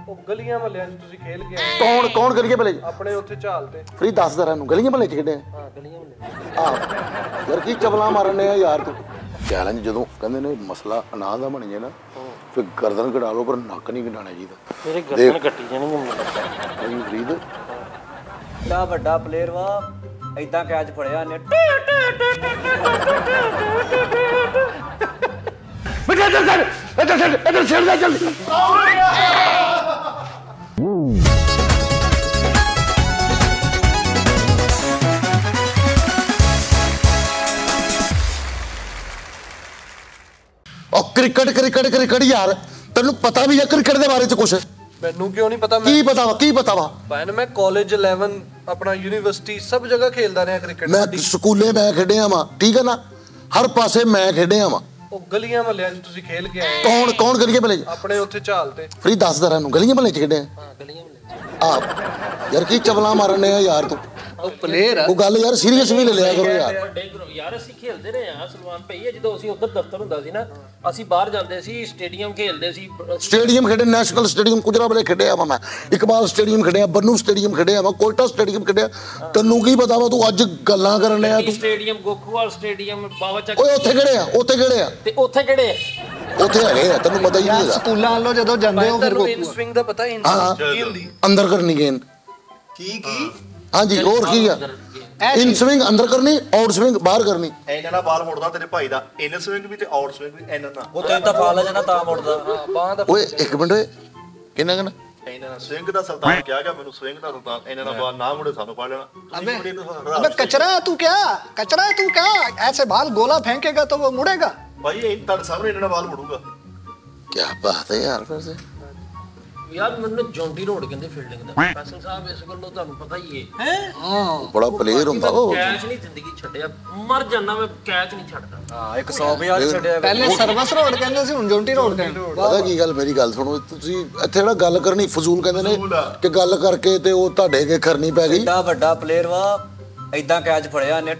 ਉਹ ਗਲੀਆਂ ਮਹੱਲਿਆਂ 'ਚ ਤੁਸੀਂ ਖੇਲ ਕੇ ਆਏ ਕੌਣ ਕੌਣ ਗਲੀਆਂ ਮਹੱਲੇ 'ਚ ਆਪਣੇ ਉੱਥੇ ਝਾਲ ਤੇ ਫਰੀ ਦੱਸਦਾਰਾਂ ਨੂੰ ਗਲੀਆਂ ਮਹੱਲੇ 'ਚ ਖੇਡੇ ਹਾਂ ਗਲੀਆਂ ਮਹੱਲੇ ਯਾਰ ਕੀ ਚਵਲਾ ਮਾਰਨੇ ਆ ਯਾਰ ਤੂੰ ਚੈਲੰਜ ਜਦੋਂ ਕਹਿੰਦੇ ਨੇ ਮਸਲਾ ਅਨਾਹ ਦਾ ਬਣ ਜੇ ਨਾ ਫਿਰ ਗਰਦਨ ਕਢਾ ਲਓ ਪਰ ਨੱਕ ਨਹੀਂ ਕਢਾਣਾ ਚਾਹੀਦਾ ਮੇਰੇ ਗਰਦਨ ਕੱਟੀ ਜਾਣੀ ਮੈਨੂੰ ਫਰੀਦ ਲਾ ਵੱਡਾ ਪਲੇਅਰ ਵਾ ਐਦਾਂ ਕੈਚ ਫੜਿਆ ਨੇ ਇੱਧਰ ਛੱਡ ਜਾ ਜਲਦੀ ਕ੍ਰਿਕਟ ਯਾਰ ਤੈਨੂੰ ਪਤਾ ਵੀ ਹੈ ਕ੍ਰਿਕਟ ਦੇ ਬਾਰੇ ਚ ਕੁਛ ਮੈਨੂੰ ਕਿਉਂ ਨਹੀਂ ਪਤਾ ਕੀ ਪਤਾ ਵਾ ਭਾਈ ਮੈਂ ਕਾਲਜ 11 ਆਪਣਾ ਯੂਨੀਵਰਸਿਟੀ ਸਭ ਜਗ੍ਹਾ ਖੇਲਦਾ ਰਿਹਾ ਕ੍ਰਿਕਟ ਮੈਂ ਸਕੂਲੇ ਮੈਂ ਖੇਡਿਆ ਵਾਂ ਠੀਕ ਹੈ ਨਾ ਹਰ ਪਾਸੇ ਮੈਂ ਖੇਡਿਆ ਵਾਂ ਉਹ ਗਲੀਆਂ ਮਹੱਲਿਆਂ 'ਚ ਤੁਸੀਂ ਖੇਲ ਕੇ ਆਏ ਕੌਣ ਗਲੀਆਂ ਮਹੱਲੇ 'ਚ ਆਪਣੇ ਉੱਥੇ ਝਾਲ ਤੇ ਫਰੀ ਦੱਸਦਾਰਾਂ ਨੂੰ ਗਲੀਆਂ ਮਹੱਲੇ 'ਚ ਖੇਡਿਆ ਹਾਂ ਗਲੀਆਂ ਮਹੱਲੇ 'ਚ ਯਾਰ ਕੀ ਚਵਲਾ ਮਾਰਨੇ ਆ ਯਾਰ ਤੂੰ ਉਹ ਪਲੇਅਰ ਆ ਉਹ ਗੱਲ ਯਾਰ ਸੀਰੀਅਸ ਵੀ ਲੈ ਲਿਆ ਕਰੋ ਯਾਰ ਅਸੀਂ ਖੇਲਦੇ ਰਹੇ ਆ ਸਲਮਾਨ ਭਈ ਜਦੋਂ ਅਸੀਂ ਉੱਧਰ ਦਫ਼ਤਰ ਹੁੰਦਾ ਸੀ ਨਾ ਅਸੀਂ ਬਾਹਰ ਜਾਂਦੇ ਸੀ ਸਟੇਡੀਅਮ ਖੇਲਦੇ ਸੀ ਸਟੇਡੀਅਮ ਖੇਡੇ ਨੈਸ਼ਨਲ ਸਟੇਡੀਅਮ ਗੁਜਰਾਵਾਲੇ ਖੇਡਿਆ ਵਾ ਮੈਂ ਇਕਬਾਲ ਸਟੇਡੀਅਮ ਖੇਡਿਆ ਬੰਨੂ ਸਟੇਡੀਅਮ ਖੇਡਿਆ ਵਾ ਕੋਇਟਾ ਸਟੇਡੀਅਮ ਖੇਡਿਆ ਤੈਨੂੰ ਕੀ ਪਤਾ ਵਾ ਤੂੰ ਅੱਜ ਗੱਲਾਂ ਕਰਨ ਲਿਆ ਤੂੰ ਸਟੇਡੀਅਮ ਗੋਖੂਵਾਲ ਸਟੇਡੀਅਮ ਬਾਵਾ ਚੱਕ ਓਏ ਉੱਥੇ ਕਿਹੜੇ ਆ ਤੇ ਉੱਥੇ ਕਿਹੜੇ ਉੱਥੇ ਹੈਗੇ ਆ ਤੈਨੂੰ ਪਤਾ ਹੀ ਨਹੀਂ ਹੈਗਾ ਸਕੂਲਾਂ ਵੱਲੋਂ ਜਦੋਂ ਜਾਂਦੇ ਹੋ ਫਿਰ ਇਨ ਸਵਿੰਗ ਦਾ ਪਤਾ ਇਨ ਕੀ ਹੁੰਦੀ ਅੰਦਰ ਕਰਨੀ ਗੇਂਦ ਕੀ ਹਾਂਜੀ ਹੋਰ ਕੀ ਆ ਇਨ ਸਵਿੰਗ ਅੰਦਰ ਕਰਨੀ ਆਊਟ ਸਵਿੰਗ ਬਾਹਰ ਕਰਨੀ ਇਹਨਾਂ ਦਾ ਬਾਲ ਮੁੜਦਾ ਤੇਰੇ ਭਾਈ ਦਾ ਇਨ ਸਵਿੰਗ ਵੀ ਤੇ ਆਊਟ ਸਵਿੰਗ ਵੀ ਇਹਨਾਂ ਦਾ ਉਹ ਤੈਨੂੰ ਤਾਂ ਫਾਲ ਆ ਜਾਣਾ ਤਾਂ ਮੁੜਦਾ ਬਾਹਾਂ ਦਾ ਓਏ ਇੱਕ ਮਿੰਟ ਓਏ ਕਿੰਨਾ ਇਹਨਾਂ ਦਾ ਸਵਿੰਗ ਦਾ ਸੁਲਤਾਨ ਕਿਹਾ ਗਿਆ ਮੈਨੂੰ ਸਵਿੰਗ ਦਾ ਸੁਲਤਾਨ ਇਹਨਾਂ ਦਾ ਬਾਲ ਨਾ ਮੁੜੇ ਸਾਨੂੰ ਫੜ ਲੈਣਾ अबे कचरा है तू क्या ऐसे बाल गोला फेंकेगा तो वो मुड़ेगा ਭਾਈ ਇਹ ਤੁਹਾਡੇ ਸਾਹਮਣੇ ਇਹਨਾਂ ਦਾ ਬਾਲ ਮੁੜੂਗਾ ਕੀ ਬਾਤ ਹੈ ਯਾਰ ਫਿਰ ਸੇ ਯਾਰ ਮੈਨੂੰ ਜੌਂਟੀ ਰੋਡ ਕਹਿੰਦੇ ਫੀਲਡਿੰਗ ਦਾ ਫੈਸਲ ਸਾਹਿਬ ਇਸ ਗੱਲੋਂ ਤੁਹਾਨੂੰ ਪਤਾ ਹੀ ਹੈ ਬੜਾ ਪਲੇਅਰ ਹੁੰਦਾ ਉਹ ਕੈਚ ਨਹੀਂ ਜ਼ਿੰਦਗੀ ਛੱਡਿਆ ਮਰ ਜਾਣਾ ਮੈਂ ਕੈਚ ਨਹੀਂ ਛੱਡਦਾ ਹਾਂ 100 ਛੱਡਿਆ ਪਹਿਲੇ ਸਰਵਿਸ ਰੋਡ ਕਹਿੰਦੇ ਸੀ ਹੁਣ ਜੌਂਟੀ ਰੋਡ ਕਹਿੰਦੇ ਪਤਾ ਕੀ ਗੱਲ ਮੇਰੀ ਗੱਲ ਸੁਣੋ ਤੁਸੀਂ ਇੱਥੇ ਜਿਹੜਾ ਗੱਲ ਕਰਨੀ ਫਜ਼ੂਲ ਕਹਿੰਦੇ ਨੇ ਕਿ ਗੱਲ ਕਰਕੇ ਤੇ ਉਹ ਤੁਹਾਡੇ ਕੇ ਕਰਨੀ ਪੈ ਗਈ ਐਡਾ ਵੱਡਾ ਪਲੇਅਰ ਵਾ ਐਦਾਂ ਕੈਚ ਫੜਿਆ ਨੇ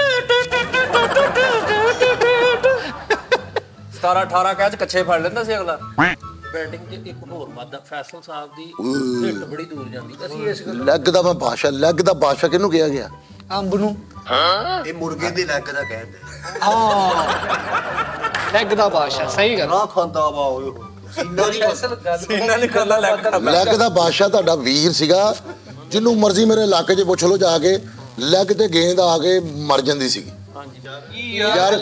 17-18 ਕੈਚ ਕੱਚੇ ਫੜ ਲੈਂਦਾ ਸੀ ਅਗਲਾ ਬੈਟਿੰਗ ਤੇ ਇੱਕ ਹੋਰ ਵਾਦਾ ਫੈਸਲ ਸਾਹਿਬ ਦੀ ਹਿੱਟ ਬੜੀ ਦੂਰ ਜਾਂਦੀ ਅਸੀਂ ਇਸ ਲੈਗ ਦਾ ਮੈਂ ਲੈਗ ਦਾ ਬਾਦਸ਼ਾਹ ਕਿਹਨੂੰ ਕਿਹਾ ਗਿਆ ਅੰਬ ਨੂੰ ਇਹ ਮੁਰਗੇ ਦੇ ਲੈਗ ਦਾ ਕਹਿੰਦੇ ਹਾਂ ਲੈਗ ਦਾ ਬਾਦਸ਼ਾਹ ਸਹੀ ਗੱਲ ਨਾ ਖਾਂਦਾ ਵਾ ਉਹ ਲੈਗ ਦਾ ਬਾਦਸ਼ਾਹ ਤੁਹਾਡਾ ਵੀਰ ਸੀਗਾ ਜਿਹਨੂੰ ਮਰਜ਼ੀ ਮੇਰੇ ਇਲਾਕੇ 'ਚ ਪੁੱਛ ਲਓ ਜਾ ਕੇ ਲੈਗ ਤੇ ਗੇਂਦ ਆ ਕੇ ਮਰ ਜਾਂਦੀ ਸੀਗੀ ਯਾਰ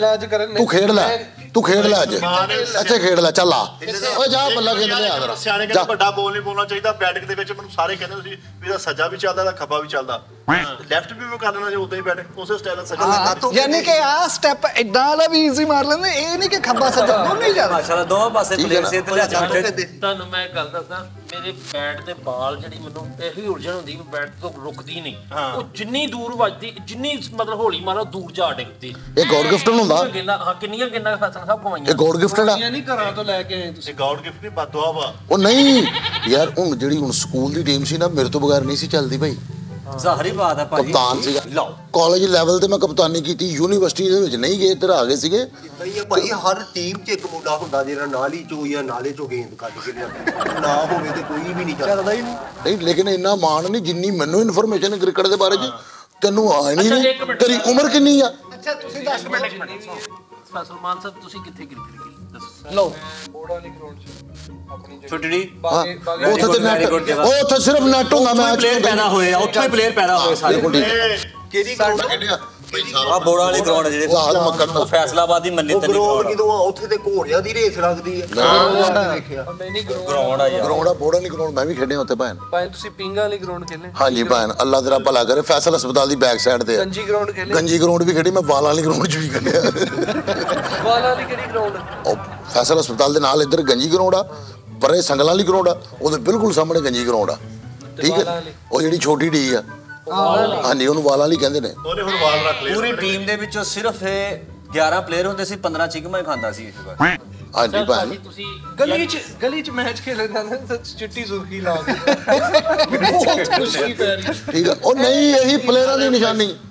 ਤੂੰ ਖੇਡ ਲੈ ਅੱਜ ਇੱਥੇ ਖੇਡ ਲੈ ਚੱਲ ਆ ਓਏ ਜਾ ਬੱਲਾ ਖੇਡ ਲਿਆ ਜਰਾ ਸਿਆਣੇ ਕਹਿੰਦੇ ਵੱਡਾ ਬੋਲ ਨਹੀਂ ਬੋਲਣਾ ਚਾਹੀਦਾ ਬੈਟਿੰਗ ਦੇ ਵਿੱਚ ਮੈਨੂੰ ਸਾਰੇ ਕਹਿੰਦੇ ਸੀ ਵੀ ਇਹਦਾ ਸੱਜਾ ਵੀ ਚੱਲਦਾ ਇਹਦਾ ਖੱਬਾ ਵੀ ਚੱਲਦਾ ਲੈਫਟ ਵੀ ਮੈਂ ਕਰ ਲੈਣਾ ਸੀ ਉਦਾਂ ਹੀ ਬੈਟਿੰਗ ਉਸੇ ਸਟਾਈਲ ਨਾਲ ਸੱਜਾ ਯਾਨੀ ਕਿ ਆ ਸਟੈਪ ਇਦਾਂ ਵਾਲਾ ਵੀ ਈਜ਼ੀ ਮਾਰ ਲੈਂਦੇ ਇਹ ਨਹੀਂ ਕਿ ਖੱਬਾ ਸੱਜਾ ਦੋਨੇ ਹੀ ਜ਼ਿਆਦਾ ਮਾਸ਼ਾਅੱਲਾ ਦੋਵਾਂ ਪਾਸੇ ਪਲੇਅਰ ਸੇ ਤੇ ਲਿਆ ਤੁਹਾਨੂੰ ਮੈਂ ਗੱਲ ਦੱਸਦਾ ਮੇਰੇ ਬੈਟ ਦੇ ਬਾਲ ਜਿਹੜੀ ਮੈਨੂੰ ਇਹੀ ਉਲਝਣ ਹੁੰਦੀ ਬੈਟ ਤੋਂ ਰੁਕਦੀ ਨਹੀਂ ਉਹ ਜਿੰਨੀ ਦੂਰ ਵੱਜਦੀ ਜਿੰਨੀ ਮਤਲਬ ਹੌਲੀ ਮਾਰੋ ਦੂਰ ਜਾ ਡਿੱਗਦੀ ਇਹ ਗੋਡ ਗਿਫਟ ਹੁੰਦਾ ਹਾਂ ਕਿੰਨੀਆਂ ਫੈਸਲ ਸਭ ਕਮਾਈਆਂ ਇਹ ਗੋਡ ਗਿਫਟ ਆ ਨਹੀਂ ਘਰਾਂ ਤੋਂ ਲੈ ਕੇ ਆਏ ਤੁਸੀਂ ਗੋਡ ਗਿਫਟ ਨਹੀਂ ਬਦਦੁਆ ਵਾ ਉਹ ਨਹੀਂ ਯਾਰ ਹੁਣ ਜਿਹੜੀ ਹੁਣ ਸਕੂਲ ਦੀ ਟੀਮ ਸੀ ਨਾ ਮੇਰੇ ਤੋਂ ਬਗੈਰ ਨਹੀਂ ਸੀ ਚੱਲਦੀ ਭਾਈ ਜ਼ਾਹਰੀ ਬਾਤ ਹੈ ਭਾਜੀ ਕਪਤਾਨ ਸੀਗਾ ਕਾਲਜ ਲੈਵਲ ਤੇ ਮੈਂ ਕਪਤਾਨੀ ਕੀਤੀ ਯੂਨੀਵਰਸਿਟੀ ਦੇ ਵਿੱਚ ਨਹੀਂ ਗਏ ਇੱਧਰ ਆ ਗਏ ਸੀਗੇ ਭਾਈ ਹਰ ਟੀਮ 'ਚ ਇੱਕ ਮੁੰਡਾ ਹੁੰਦਾ ਜਿਹੜਾ ਨਾਲੀ ਚੋਂ ਜਾਂ ਨਾਲੇ ਚੋਂ ਗੇਂਦ ਕੱਢ ਕੇ ਲਿਆਉਂਦਾ ਨਾ ਹੋਵੇ ਤੇ ਕੋਈ ਵੀ ਨਹੀਂ ਚੱਲਦਾ ਹੀ ਨਹੀਂ ਲੇਕਿਨ ਇੰਨਾ ਮਾਣ ਨਹੀਂ ਜਿੰਨੀ ਮੈਨੂੰ ਇਨਫੋਰਮੇਸ਼ਨ ਕ੍ਰਿਕਟ ਦੇ ਬਾਰੇ 'ਚ ਤੈਨੂੰ ਆ ਨਹੀਂ ਤੇਰੀ ਉਮਰ ਕਿੰਨੀ ਆ ਅੱਛਾ ਤੁਸੀਂ ਦੱਸ ਸਲਮਾਨ ਸਾਹਿਬ ਤੁਸੀਂ ਕਿੱਥੇ ਕ੍ਰਿਕਟ ਖੇਡੀ ਦੱਸੋ ਲਓ ਬੋਰਡ ਵਾਲੀ ਗਰਾਊਂਡ 'ਚ ਆਪਣੀ ਛੁੱਟੜੀ ਉੱਥੇ ਤੇ ਨੈਟ ਉਹ ਉੱਥੇ ਸਿਰਫ ਨੈਟ ਹੁੰਦਾ ਮੈਚ ਪਲੇਅਰ ਪੈਦਾ ਹੋਏ ਆ ਉੱਥੇ ਪਲੇਅਰ ਪੈਦਾ ਹੋਏ ਸਾਰੇ ਕਿਹੜੀ ਗਰਾਊਂਡ ਖੇਡਿਆ ਆ ਬੋੜਾ ਵਾਲੀ ਗਰਾਊਂਡ ਜਿਹੜੇ ਉਹ ਫੈਸਲਾਬਾਦ ਦੀ ਮੰਨੀ ਤੇ ਗਰਾਊਂਡ ਕਿਦੋਂ ਆ ਉੱਥੇ ਤੇ ਘੋੜਿਆਂ ਦੀ ਰੇਸ ਲੱਗਦੀ ਹੈ ਦੇਖਿਆ ਨਹੀਂ ਗਰਾਊਂਡ ਆ ਯਾਰ ਗਰਾਊਂਡ ਆ ਬੋੜਾ ਨਹੀਂ ਗਰਾਊਂਡ ਮੈਂ ਵੀ ਖੇਡਿਆ ਉੱਥੇ ਭੈਣ ਭਾਈ ਤੁਸੀਂ ਪਿੰਗਾ ਵਾਲੀ ਗਰਾਊਂਡ ਖੇਲੇ ਹਾਂਜੀ ਭੈਣ ਅੱਲਾ ਤੇਰਾ ਭਲਾ ਕਰੇ ਫੈਸਲ ਹਸਪਤਾਲ ਦੀ ਬੈਕ ਸਾਈਡ ਤੇ ਗੰਜੀ ਗਰਾਊਂਡ ਖੇਲੇ ਗੰਜੀ ਗਰਾਊਂਡ ਵੀ ਖੇਡੀ ਮੈਂ ਵਾਲਾਂ ਵਾਲੀ ਗਰਾਊਂਡ 'ਚ ਵੀ ਖੇਡਿਆ ਵਾਲਾ ਵਾਲੀ ਕਿਹੜੀ ਗਰਾਊਂਡ ਉਹ ਫੈਸਲ ਹਸਪਤਾਲ ਦੇ ਨਾਲ ਇੱਧਰ ਗੰਜੀ ਗਰਾਊਂਡ ਆ ਪਰੇ ਸੰਗਲਾਂ ਵਾਲੀ ਗਰਾਊਂਡ ਆ ਉਹਦੇ ਬਿਲਕੁਲ ਸਾਹਮਣੇ ਗੰਜੀ ਗਰਾਊਂਡ ਆ ਠੀਕ ਹੈ ਉਹ ਜਿਹੜੀ ਛੋਟੀ ਡੀ ਆ ਹਾਂਜੀ ਉਹਨੂੰ ਵਾਲਾਂ ਵਾਲੀ ਕਹਿੰਦੇ ਨੇ ਉਹਨੇ ਹੁਣ ਵਾਲ ਰੱਖ ਲਏ ਪੂਰੀ ਟੀਮ ਦੇ ਵਿੱਚੋਂ ਸਿਰਫ 11 ਪਲੇਅਰ ਹੁੰਦੇ ਸੀ 15 ਚਿਕਮਾ ਹੀ ਖਾਂਦਾ ਸੀ ਇਸ ਵਾਰ ਹਾਂਜੀ ਭੈਣ ਤੁਸੀਂ ਗਲੀ 'ਚ ਮੈਚ ਖੇਲਣ ਜਾਂਦਾ ਤਾਂ ਚਿੱਟੀ ਸੁਰਖੀ ਲਾ ਕੇ ਬਹੁਤ ਖੁਸ਼ੀ ਪੈ ਰਹੀ ਠੀਕ ਆ ਉਹ ਨਹੀਂ ਇਹੀ ਪਲੇਅਰਾਂ ਦੀ ਨਿਸ਼ਾਨੀ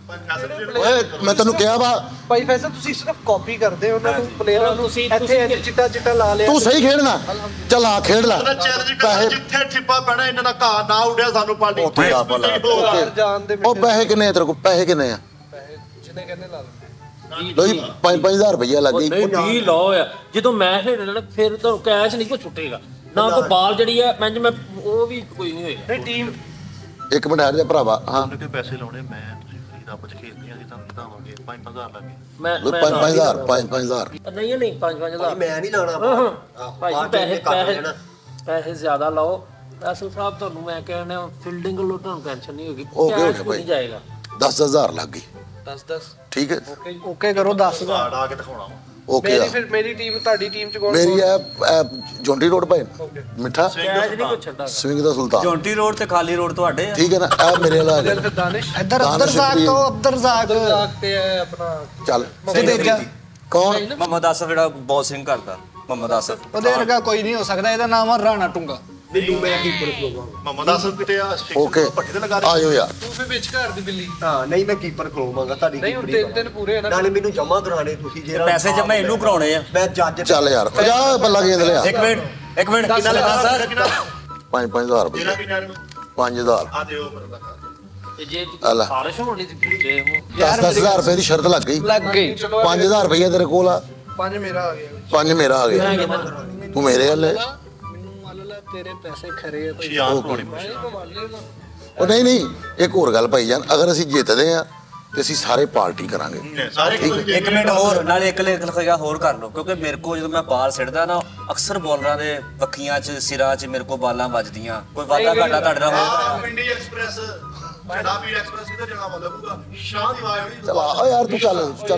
ਓਏ ਮੈਂ ਤੈਨੂੰ ਕਿਹਾ ਵਾ ਭਾਈ ਫੈਸਲ ਤੁਸੀਂ ਸਿਰਫ ਕਾਪੀ ਕਰਦੇ ਹੋ ਉਹਨਾਂ ਨੂੰ ਪਲੇਅਰਾਂ ਨੂੰ ਇੱਥੇ ਚਿੱਟਾ ਲਾ ਲਿਆ ਤੂੰ ਸਹੀ ਖੇਡਣਾ ਚੱਲ ਆ ਖੇਡ ਲੈ ਪੈਸੇ ਜਿੱਥੇ ਠਿੱਪਾ ਪੈਣਾ ਇਹਨਾਂ ਦਾ ਘਾਹ ਨਾ ਉੱਡਿਆ ਸਾਨੂੰ ਪਾਰਟੀ ਉੱਥੇ ਆ ਭਲਾ ਜਾਣ ਦੇ ਉਹ ਪੈਸੇ ਕਿੰਨੇ ਆ ਤੇਰੇ ਕੋਲ ਪੈਸੇ ਕਿੰਨੇ ਆ ਜਿੰਨੇ ਕਹਿੰਦੇ ਲਾ ਲਓ ਲੋ ਜੀ 5-5000 ਰੁਪਈਆ ਲੱਗ ਗਈ ਨਹੀਂ 20 ਲਾਓ ਆ ਜਦੋਂ ਮੈਂ ਖੇਡਣਾ ਫਿਰ ਤਾਂ ਕੈਸ਼ ਨਹੀਂ ਕੋਈ ਛੁੱਟੇਗਾ ਨਾ ਕੋਈ ਬਾਲ ਜਿਹੜੀ ਆ ਮੈਂ ਉਹ ਵੀ ਕੋਈ ਨਹੀਂ ਹੋਏਗਾ ਨਹੀਂ ਟੀਮ ਇੱਕ ਮਿੰਟ ਹਟ ਜਾ ਭਰਾਵਾ ਹਾਂ ਕਿ ਪੈਸੇ ਲਾਉਣੇ ਮੈਂ ਤੁਸੀਂ ਰੱਬ ਚ ਖੇਡਦੇ ਆ ਅਸੀਂ ਤੁਹਾਨੂੰ ਵਧਾਵਾਂਗੇ 5-5000 ਲੱਗੇ ਮੈਂ 5-5000 ਨਹੀਂ 5-5000 ਮੈਂ ਨਹੀਂ ਲਾਉਣਾ ਭਾਈ ਪੈਸੇ ਜ਼ਿਆਦਾ ਲਾਓ ਅਸਲ ਸਾਹਿਬ ਤੁਹਾਨੂੰ ਮੈਂ ਕਹਿੰਦਾ ਫੀਲਡਿੰਗ ਵੱਲੋਂ ਤੁਹਾਨੂੰ ਟੈਨਸ਼ਨ ਨਹੀਂ ਹੋਗੀ ਓਕੇ ਕੈਸ਼ ਕੋਈ ਨਹੀਂ ਜਾਏਗਾ 10,000 ਲੱਗ ਗਈ 10 ਠੀਕ ਹੈ ਓਕੇ ਕਰੋ 10 ਦਾ ਆ ਕੇ ਦਿਖਾਉਣਾ ਓਕੇ ਫਿਰ ਮੇਰੀ ਟੀਮ ਤੁਹਾਡੀ ਟੀਮ ਚ ਕੌਣ ਮੇਰੀ ਹੈ ਜੌਂਟੀ ਰੋਡ ਭਾਈ ਮਿੱਠਾ ਕੈਸ਼ ਨਹੀਂ ਕੋਈ ਛੱਡਾ ਸਵਿੰਗ ਦਾ ਸੁਲਤਾਨ ਜੌਂਟੀ ਰੋਡ ਤੇ ਖਾਲੀ ਰੋਡ ਤੁਹਾਡੇ ਆ ਠੀਕ ਹੈ ਨਾ ਇਹ ਮੇਰੇ ਵਾਲਾ ਆ ਗਿਆ ਫਿਰ ਦਾਨਿਸ਼ ਇੱਧਰ ਅਬਦਰ ਜ਼ਾਕ ਤੋਂ ਅਬਦਰ ਜ਼ਾਕ ਤੇ ਹੈ ਆਪਣਾ ਚੱਲ ਤੇਜਾ ਕੌਣ ਮੁਹੰਮਦ ਆਸਫ ਜਿਹੜਾ ਬੌਸਿੰਗ ਕਰਦਾ ਮੁਹੰਮਦ ਆਸਫ ਉਹਦੇ ਵਰਗਾ ਕੋਈ ਨਹੀਂ ਹੋ ਸਕਦਾ ਇਹਦਾ ਨਾਮ ਆ ਰਾਣਾ ਟੁੰਗਾ ਮੈਨੂੰ ਮੈਂ ਕੀਪਰ ਖਲੋਵਾਂਗਾ ਮੁਹੰਮਦ ਆਸਫ ਕਿਤੇ ਆ ਓਕੇ ਪੱਟੇ ਤੇ ਲਗਾ ਆਜੋ ਯਾਰ ਤੂੰ ਫਿਰ ਵਿੱਚ ਘਰ ਦੀ ਬਿੱਲੀ ਹਾਂ ਨਹੀਂ ਮੈਂ ਕੀਪਰ ਖਲੋਵਾਂਗਾ ਤੁਹਾਡੀ ਨਹੀਂ ਹੁਣ ਕੀਪਰੀ ਤਿੰਨ ਪੂਰੇ ਹੈ ਨਾ ਨਾਲੇ ਮੈਨੂੰ ਜਮਾ ਕਰਾਣੇ ਤੁਸੀਂ ਜਿਹੜਾ ਪੈਸੇ ਜਮਾ ਇਹਨੂੰ ਕਰਾਉਣੇ ਆ ਮੈਂ ਜੱਜ ਚੱਲ ਯਾਰ ਜਾ ਬੱਲਾ ਗੇਂਦ ਲਿਆ ਇੱਕ ਮਿੰਟ ਕਿੰਨਾ ਲਗਾ ਸਰ 5-5000 ਰੁਪਏ ਤੇਰਾ ਕਿੰਨਾ ਨੂੰ 5000 ਆ ਦਿਓ ਫਿਰ ਤੇ ਜੇ ਅੱਲਾ। ਬਾਰਿਸ਼ ਹੋਣੀ ਤੇ ਪੁੱਛੇ 10,000 ਰੁਪਏ ਦੀ ਸ਼ਰਤ ਲੱਗ ਗਈ ਲੱਗ ਗਈ 5000 ਰੁਪਏ ਤੇਰੇ ਕੋਲ ਆ 5 ਮੇਰਾ ਆ ਗਿਆ 5 ਮੇਰਾ ਆ ਗਿਆ ਤੂੰ ਮੇਰੇ ਵਾਲੇ ਮੈਨੂੰ ਮੰਨ ਲੈ ਤੇਰੇ ਪੈਸੇ ਖਰੇ ਆ ਭਾਈ ਸ਼ਿਆਨ ਪਾਉਣੀ ਉਹ ਨਹੀਂ ਇੱਕ ਹੋਰ ਗੱਲ ਭਾਈ ਜਾਨ ਅਗਰ ਅਸੀਂ ਜਿੱਤਦੇ ਆ ਤੇ ਅਸੀਂ ਸਾਰੇ ਪਾਰਟੀ ਕਰਾਂਗੇ ਸਾਰੇ ਇੱਕ ਮਿੰਟ ਹੋਰ ਨਾਲੇ ਇੱਕ ਲਿਖਿਆ ਹੋਰ ਕਰ ਲਓ ਕਿਉਂਕਿ ਮੇਰੇ ਕੋਲ ਜਦੋਂ ਮੈਂ ਬਾਲ ਸਿੱਟਦਾ ਨਾ ਅਕਸਰ ਬੋਲਰਾਂ ਦੇ ਪੱਖੀਆਂ 'ਚ ਸਿਰਾਂ 'ਚ ਮੇਰੇ ਕੋਲ ਬਾਲਾਂ ਵੱਜਦੀਆਂ ਕੋਈ ਵਾਧਾ ਘਾਟਾ ਤੁਹਾਡੇ ਨਾਲ ਹੋਊਗਾ ਪਿੰਡੀ ਐਕਸਪ੍ਰੈਸ ਜਿਹੜਾ ਵੀ ਐਕਸਪ੍ਰੈਸ ਕਿਤੇ ਜਾਣਾ ਮਤਲਬ ਸ਼ਾਹ ਦੀ ਆਵਾਜ਼ ਹੋਣੀ ਚਲ ਆ ਯਾਰ ਤੂੰ ਚੱਲ ਜਾ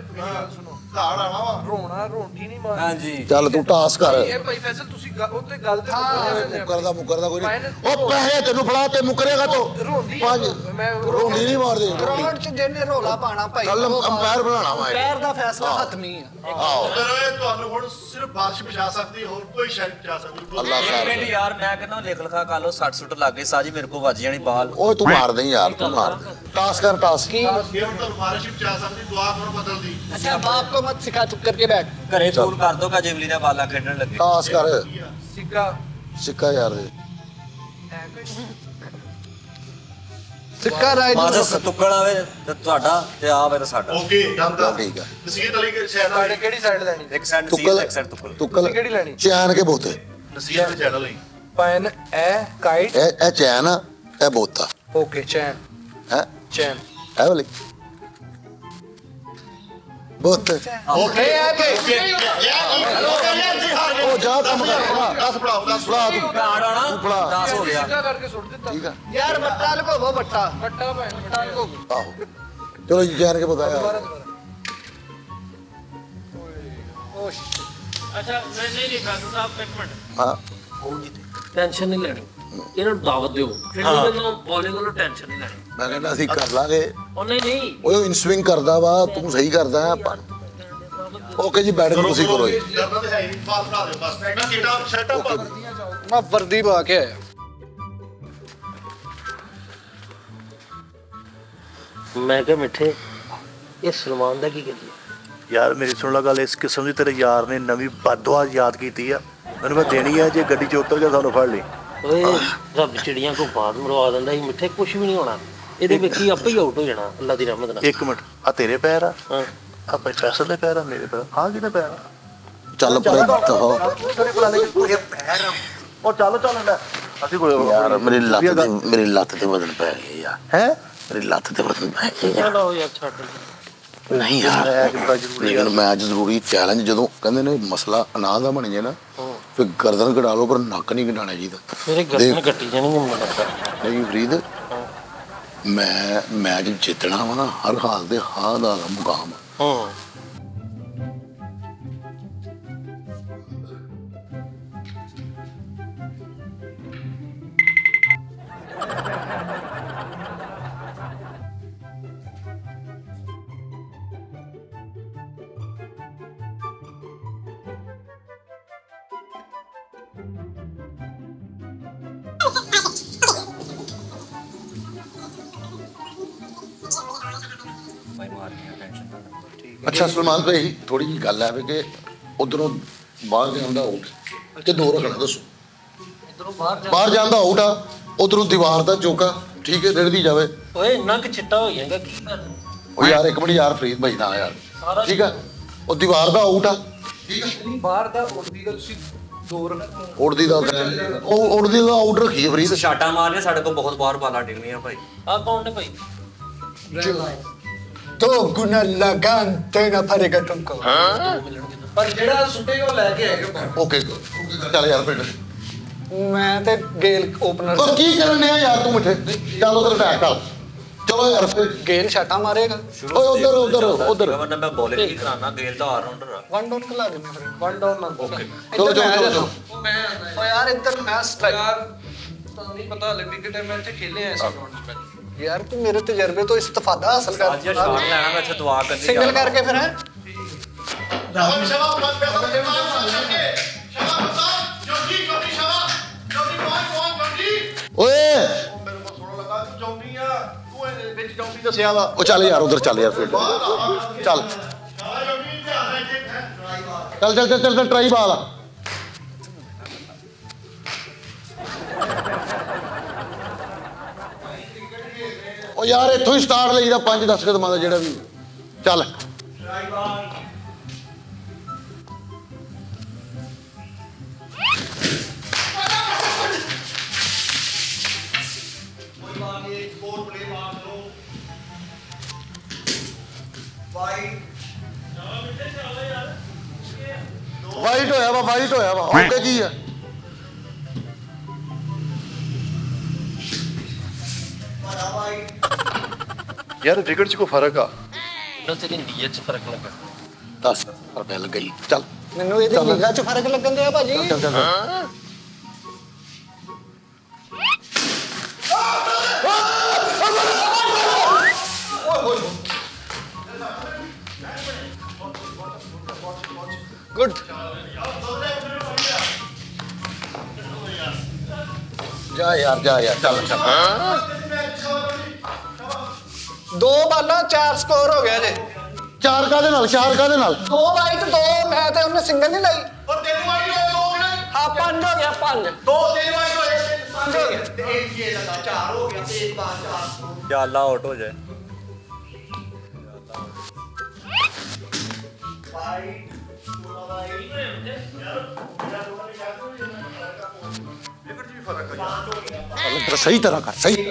ਘਾੜ ਆਣਾ ਵਾ ਰੋਣਾ ਰੋਂਦੀ ਨਹੀਂ ਮਾਰ ਹਾਂਜੀ ਚੱਲ ਤੂੰ ਟਾਸ ਕਰ ਇਹ ਭਾਈ ਫੈਸਲ ਤੁਸੀਂ ਉੱਤੇ ਗੱਲ ਤੇ ਮੁਕਰਦਾ ਕੋਈ ਨਹੀਂ ਉਹ ਪੈਸੇ ਤੈਨੂੰ ਫੜਾ ਤੇ ਮੁਕਰੇਗਾ ਤੂੰ ਪੰਜ ਰੋਂਦੀ ਨਹੀਂ ਮਾਰਦੇ ਗਰਾਊਂਡ 'ਚ ਜਿਹਨੇ ਰੋਲਾ ਪਾਣਾ ਭਾਈ ਕੱਲ ਅੰਪਾਇਰ ਬਣਾਉਣਾ ਵਾ ਪੈਰ ਦਾ ਫੈਸਲਾ ਹੱਥ ਨਹੀਂ ਆ ਆਓ ਇਹ ਤੁਹਾਨੂੰ ਹੁਣ ਸਿਰਫ ਬਾਰਿਸ਼ ਬਚਾ ਸਕਦੀ ਹੋਰ ਕੋਈ ਸ਼ੈ ਨਹੀਂ ਬਚਾ ਸਕਦੀ ਅੱਲਾ ਇੱਕ ਖੈਰ ਮਿੰਟ ਯਾਰ ਮੈਂ ਕਹਿੰਦਾ ਲਿਖਾ ਕਰ ਲਓ 60 ਸੁੱਟ ਲੱਗ ਗਏ ਸਾਜੀ ਮੇਰੇ ਕੋਲ ਵੱਜ ਜਾਣੀ ਬਾਲ ਓਏ ਤੂੰ ਮਾਰ ਦੇ ਯਾਰ ਤੂੰ ਮਾਰ ਟਾਸ ਕਰ ਟਾਸ ਇਹ ਹੁਣ ਤੁਹਾਨੂੰ ਬਾਰਿਸ਼ ਬਚਾ ਸਕਦੀ ਦੁਆ ਕਰੋ ਬਦਲਦੀ अच्छा बाप को मत सिखा चुप करके बैठ ਘਰੇ ਫੋਨ ਕਰ ਦੋ ਜਿਵਲੀ ਨਾਲ ਬਾਲਾਂ ਖੇਡਣ ਲੱਗੇ ਟਾਸ ਕਰ ਸਿੱਕਾ ਸਿੱਕਾ ਯਾਰ ਦੇ सिक्का राय ਮਾਸ ਤੁੱਕੜ ਆਵੇ ਤੇ ਤੁਹਾਡਾ ਤੇ ਆ ਫਿਰ ਸਾਡਾ ਓਕੇ ਦੰਦਾ ਠੀਕ ਆ ਨਸੀਹਤ ਅਲੀ ਕੇ ਸ਼ਹਿਰ ਤੁਹਾਡੇ ਕਿਹੜੀ ਸਾਈਡ ਲੈਣੀ ਇੱਕ ਸੈਂਟ ਸੀ ਤੁੱਕਲ ਇੱਕ ਸੈਂਟ ਤੁੱਕਲ ਤੁੱਕਲ ਕਿਹੜੀ ਲੈਣੀ ਚੈਨ ਕੇ ਬੋਤੇ ਨਸੀਹਤ ਦੇ ਚੈਨਲ ਲਈ ਪੈਨ ਐ ਕਾਈਟ ਇਹ ਚੈਨ ਆ ਇਹ ਬੋਤਾ ਓਕੇ ਚੈਨ ਹੈ ਚੈਨ ਇਹ ਵਾਲੀ ਬੋਤ ਓਕੇ ਉਹ ਜਾ ਕੰਮ ਕਰ 10 ਪੜਾਓ 10 ਫੜਾ ਤੂੰ ਕਾਰਡ ਆਣਾ ਤੂੰ ਫੜਾ 10 ਹੋ ਗਿਆ ਸਿੱਕਾ ਕਰਕੇ ਸੁੱਟ ਦਿੱਤਾ ਠੀਕ ਆ यार बट्टा लगो वो बट्टा ਵੱਟਾ ਪੈਨ ਵੱਟਾ ਲਗੋ ਆਹੋ ਚਲੋ ਜੀ ਚੈਨ ਕੇ ਬਤਾਇਆ ਅੱਛਾ ਨਹੀਂ ਲਿਖਾ ਤੂੰ ਸਾਹਿਬ ਇੱਕ ਮਿੰਟ ਹਾਂ ਟੈਨਸ਼ਨ ਨਹੀਂ ਲੈਣੀ ਇਹਨਾਂ ਨੂੰ ਦਾਵਤ ਦਿਓ ਫੀਲਡਿੰਗ ਵੱਲੋਂ ਬੋਲਿੰਗ ਵੱਲੋਂ ਟੈਨਸ਼ਨ ਨਹੀਂ ਲੈਣੀ ਮੈਂ ਕਹਿੰਦਾ ਅਸੀਂ ਕਰ ਲਾਂਗੇ ਉਹ ਨਹੀਂ ਓਏ ਇਨ ਸਵਿੰਗ ਕਰਦਾ ਵਾ ਤੂੰ ਸਹੀ ਕਰਦਾ ਓਕੇ ਜੀ ਬੈਠ ਕੇ ਤੁਸੀਂ ਕਰੋ ਜੀ ਡਰਨਾ ਤੇ ਹੈ ਹੀ ਬਾਲ ਬਣਾ ਦਿਓ ਬਸ ਮੈਂ ਕੀਟਾ ਸੈਟਅਪ ਕਰ मैं वर्दी पा के आया ਮੈਂ ਕਿਹਾ ਮਿੱਠੇ ਇਹ ਸਲਮਾਨ ਦਾ ਕੀ ਕਰੀਏ ਯਾਰ ਮੇਰੀ ਸੁਣ ਲਾ ਗੱਲ ਇਸ ਕਿਸਮ ਦੀ ਤੇਰੇ ਯਾਰ ਨੇ ਨਵੀਂ ਬਦਦੁਆ ਯਾਦ ਕੀਤੀ ਆ ਮੈਨੂੰ ਮੈਂ ਦੇਣੀ ਆ ਜੇ ਗੱਡੀ 'ਚ ਉਤਰ ਗਿਆ ਸਾਨੂੰ ਫੜ ਲਈ ਓਏ ਰੱਬ ਚਿੜੀਆਂ ਕੋ ਬਾਦ ਮਰਵਾ ਦਿੰਦਾ ਸੀ ਮਿੱਠੇ ਕੁਝ ਵੀ ਨਹੀਂ ਹੋਣਾ ਇਹਦੇ ਵੇਖੀ ਆਪੇ ਹੀ ਆਊਟ ਹੋ ਜਾਣਾ ਅੱਲਾ ਦੀ ਰਹਿਮਤ ਨਾਲ ਇੱਕ ਮਿੰਟ ਆ ਤੇਰੇ ਪੈਰ ਆ ਹਾਂ ਆ ਭਾਈ ਫੈਸਲ ਦੇ ਪੈਰ ਆ ਮੇਰੇ ਪੈਰ ਆ ਕਿਹਦੇ ਪੈਰ ਆ ਚੱਲ ਪਰੇ ਹੋ ਉਹ ਚੱਲ ਲੈ ਅਸੀਂ ਕੋਈ ਯਾਰ ਮੇਰੀ ਲੱਤ ਤੇ ਵਜ਼ਨ ਪੈ ਗਿਆ ਯਾਰ ਹੈ ਮੇਰੀ ਲੱਤ ਤੇ ਵਜ਼ਨ ਪੈ ਗਿਆ ਚਲੋ ਯਾਰ ਛੱਡ ਨਹੀਂ ਯਾਰ ਲੇਕਿਨ ਮੈਚ ਜ਼ਰੂਰੀ ਚੈਲੰਜ ਜਦੋਂ ਕਹਿੰਦੇ ਨੇ ਮਸਲਾ ਅਨਾਜ ਦਾ ਬਣ ਜੇ ਨਾ ਫਿਰ ਗਰਦਨ ਕਢਾ ਲਓ ਪਰ ਨੱਕ ਨਹੀਂ ਕਢਾਣਾ ਚਾਹੀਦਾ ਮੇਰੇ ਗਰਦਨ ਕੱਟੀ ਜਾਣੀ ਮੈਨੂੰ ਲੱਗਦਾ ਨਹੀਂ ਫਰੀਦ ਮੈਂ ਮੈਚ ਜਿੱਤਣਾ ਵਾ ਨਾ ਹਰ ਹਾਲ ਦੇ ਹਾਂ ਦਾ ਮੁਕਾਮ ਹਾਂ ਭਾਈ ਮਾਰ ਗਿਆ ਟੈਨਸ਼ਨ ਨਾ। ਅੱਛਾ ਸਲਮਾਨ ਭਾਈ ਥੋੜੀ ਜਿਹੀ ਗੱਲ ਹੈ ਵੀ ਕਿ ਉਧਰੋਂ ਬਾਹਰ ਜਾਣ ਦਾ ਆਊਟ ਤੇ ਦੋ ਰੱਖਣਾ ਦੱਸੋ। ਇਧਰੋਂ ਬਾਹਰ ਜਾਣ ਦਾ ਆਊਟ ਆ, ਉਧਰੋਂ ਦੀਵਾਰ ਦਾ ਚੌਕਾ ਠੀਕ ਹੈ ਰਿੜਦੀ ਜਾਵੇ। ਓਏ ਇੰਨਾ ਕਿ ਚਿੱਟਾ ਹੋ ਜਾਏਗਾ ਕੀ ਕਰ ਉਹ ਯਾਰ ਇੱਕ ਮਿੰਟ ਯਾਰ ਫਰੀਦ ਭਾਈ ਨਾ ਯਾਰ ਠੀਕ ਆ, ਉਹ ਦੀਵਾਰ ਦਾ ਆਊਟ ਆ ਠੀਕ ਆ, ਬਾਹਰ ਦਾ ਉੜਦੀ ਦਾ ਤੁਸੀਂ ਦੋ ਰੱਖੋ। ਉੜਦੀ ਦਾ ਆਊਟ ਰੱਖੀਏ ਫਰੀਦ। ਸ਼ਾਟਾਂ ਮਾਰਨੇ ਸਾਡੇ ਕੋਲ ਬਹੁਤ ਬਾਹਰ ਬਾਲਾਂ ਡਿੱਗਣੀਆਂ ਭਾਈ। ਆ ਕੌਣ ਨੇ ਭਾਈ? दो गुना लगान देना पड़ेगा तुमको। ਪਰ ਜਿਹੜਾ ਸੁੱਟੇਗਾ ਉਹ ਲੈ ਕੇ ਆਏਗਾ। ਓਕੇ ਚੱਲ ਯਾਰ ਪਿੰਡ मैं ते गेल ओपनर ਉਹ ਕੀ ਕਰਨ ਡਿਆ ਯਾਰ ਤੂੰ ਮਿੱਠੇ ਚੱਲ ਉਧਰ ਅਟੈਕ ਕਰ ਚਲੋ ਯਾਰ गेल शाटा मारेगा। ਓਏ ਉਧਰ ਵਰਨਾ ਮੈਂ ਬੋਲਿੰਗ ਹੀ ਕਰਾਣਾ, ਗੇਲ ਦਾ ਆਲਰਾਊਂਡਰ ਆ। वन डाउन खिला देना फिर। ਵਨ ਡਾਊਨ ਨਾ ਓਕੇ ਚਲੋ ਉਹ ਮੈਂ ਆਉਂਦਾ ओ यार इधर मैं स्ट्राइक ਯਾਰ ਤੁਹਾਨੂੰ ਨਹੀਂ ਪਤਾ ਹਲੇ ਵਿਕਟ ਮੈਂ ਇੱਥੇ ਖੇਲੇ ਐ ਇਸ ਗਰਾਊਂਡ 'ਚ ਪਹਿਲਾਂ। यार तू मेरे तजर्बे तो इस्तेफादा हासिल ਅੱਜ कर। ਸ਼ਾਟ ਲੈਣਾ ਮੈਂ ਇੱਥੇ ਦੁਆ ਕਰਨੀ। सिंगल करके फिर है ਓਏ ਦੱਸਿਆ ਵਾ ਉਹ ਚੱਲ ਯਾਰ ਉਧਰ ਚੱਲ ਯਾਰ ਫੀਲਡ ਚੱਲ ਟਰਾਈ ਬਾਲ ਆ। ਉਹ ਯਾਰ ਇੱਥੋਂ ਹੀ ਸਟਾਰਟ ਲਈਦਾ 5-10 ਕਦਮਾਂ ਦਾ ਜਿਹੜਾ ਵੀ ਚੱਲ। ਵਾਈਟ ਹੋਇਆ ਵਾ ਓਕੇ ਕੀ ਆ ਯਾਰ ਵਿਕਟ 'ਚ ਕੋਈ ਫਰਕ ਆ ਨਾ ਤੇਰੀ ਨੀਅਤ 'ਚ ਫਰਕ ਲੱਗਾ। 10 ਰੁਪਏ ਲੱਗ ਗਈ ਚੱਲ ਮੈਨੂੰ ਇਹਦੀ ਨਿਗਾਹ 'ਚ ਫਰਕ ਲੱਗਣ ਦਿਆ ਭਾਜੀ। ਚੱਲ गुड ਜਾ ਯਾਰ ਚੱਲ दो बाला 4 स्कोर हो गया जे। ਚਾਰ ਕਾਦੇ ਨਾਲ 2 वाइट 2 मैं ते उन्हें सिंगल नहीं लाई। ਉਹ ਤਿੰਨ ਵਾਰੀ ਹੋ ਗਏ हाँ 5 हो गया 5 ਦੋ ਤਿੰਨ ਵਾਰੀ ਹੋਏ 5 ਹੋ ਗਿਆ ਤੇ ਇੱਕ ਇਹ ਲਗਾ 4 ਹੋ ਗਿਆ ਤੇ ਇੱਕ ਬਾਰ 4 ਜਾਂ ਅੱਲਾ ਆਊਟ ਹੋ ਜਾਏ। ਸਹੀ ਤਰ੍ਹਾਂ ਕਰ ਸਹੀ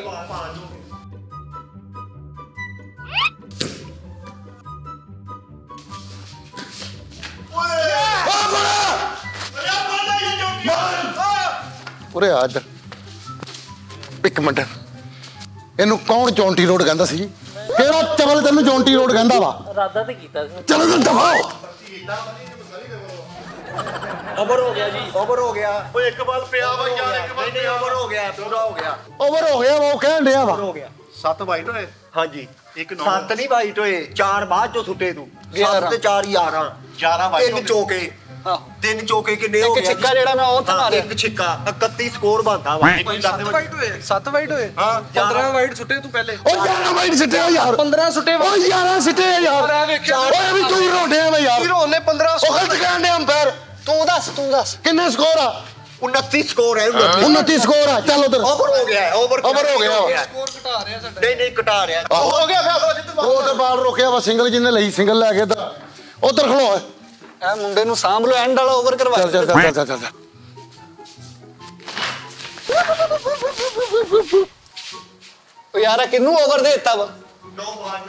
ਉਰੇ ਆ ਇੱਧਰ ਇੱਕ ਮਿੰਟ ਇਹਨੂੰ ਕੌਣ ਜੌਂਟੀ ਰੋਡ ਕਹਿੰਦਾ ਸੀ? ਕਿਹੜਾ ਚਵਲ ਤੈਨੂੰ ਜੌਂਟੀ ਰੋਡ ਕਹਿੰਦਾ ਵਾ? ਇਰਾਦਾ ਤੇ ਕੀਤਾ ਸੀ। ਚਲੋ ਤੂੰ ਦਫਾਓ ਓਵਰ ਹੋ ਗਿਆ ਜੀ, ਓਵਰ ਹੋ ਗਿਆ। ਓਏ ਇੱਕ ਬਾਲ ਪਿਆ ਵਾ ਯਾਰ ਇੱਕ ਬਾਲ ਨਹੀਂ ਓਵਰ ਹੋ ਗਿਆ, ਪੂਰਾ ਹੋ ਗਿਆ। ਓਵਰ ਹੋ ਗਿਆ ਵਾ ਉਹ ਕਹਿਣ ਡਿਆ ਵਾ। 7 ਵਾਈਟ ਹੋਏ ਹਾਂਜੀ ਇੱਕ 9 7 ਨਹੀਂ ਵਾਈਟ ਹੋਏ 4 ਬਾਅਦ ਚੋਂ ਸੁੱਟੇ ਤੂੰ 7 ਤੇ 4 11 11 ਵਾਈਟ ਤਿੰਨ ਚੌਕੇ ਤਿੰਨ ਚੌਕੇ ਕਿੰਨੇ ਹੋ एक ਗਏ छिक्का जेड़ा मैं और था मारे। ਇੱਕ ਛਿੱਕਾ 31 ਸਕੋਰ ਬਣਦਾ ਵਾ ਕੋਈ ਦੱਸ ਦੇ ਵਾਈਟ ਹੋਏ 7 ਵਾਈਟ ਹੋਏ ਹਾਂ 15 ਵਾਈਟ ਸੁੱਟੇ ਤੂੰ ਪਹਿਲੇ। ਉਹ 11 ਵਾਈਟ ਸਿੱਟਿਆ ਯਾਰ 15 ਸੁੱਟੇ ਉਹ 11 ਸਿੱਟੇ ਯਾਰ ਮੈਂ ਵੇਖਿਆ ਓਏ ਵੀ ਤੂੰ ਰੋਂਡਿਆ ਵਾ ਯਾਰ ਹੀਰੋ ਨੇ 15 ਉਹ ਗਲਤ ਕਹਿਣ ਡਿਆ ਅੰਪਾਇਰ। तू दस ਕਿੰਨੇ ਸਕੋਰ ਆ? 29 ਸਕੋਰ ਹੈ 29 ਸਕੋਰ ਆ। ਚੱਲ ਉਧਰ ਓਵਰ ਹੋ ਗਿਆ ਓਵਰ Over ਹੋ ਗਿਆ ਵਾ। ਸਕੋਰ ਘਟਾ ਰਿਹਾ ਸਾਡਾ। ਨਹੀਂ ਘਟਾ ਰਿਹਾ ਹੋ ਗਿਆ ਉਹ ਤੇ ਬਾਲ ਰੋਕਿਆ ਵਾ ਸਿੰਗਲ ਜਿਹਨੇ ਲਈ ਸਿੰਗਲ ਲੈ ਕੇ ਉਧਰ ਖਲੋ ए मुंडे नु सांभ लो एंड वाला ओवर करवा। ਚੱਲ ओ यार किन्नू ओवर देता वा? नो बाल